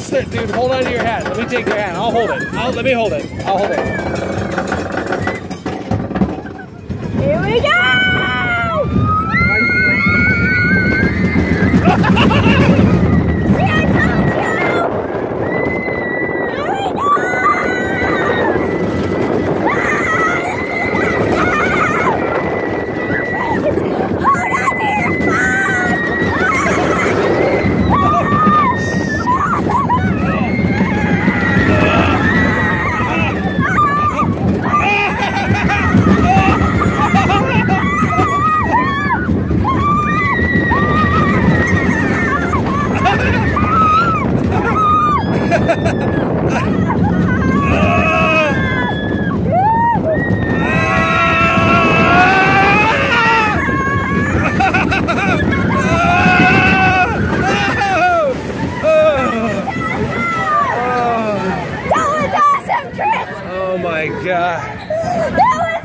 Dude, hold on to your hat. Let me take your hat. I'll hold it. Let me hold it. I'll hold it. Here we go! See, I told you! Here we go! Hold on to your phone! Oh my God.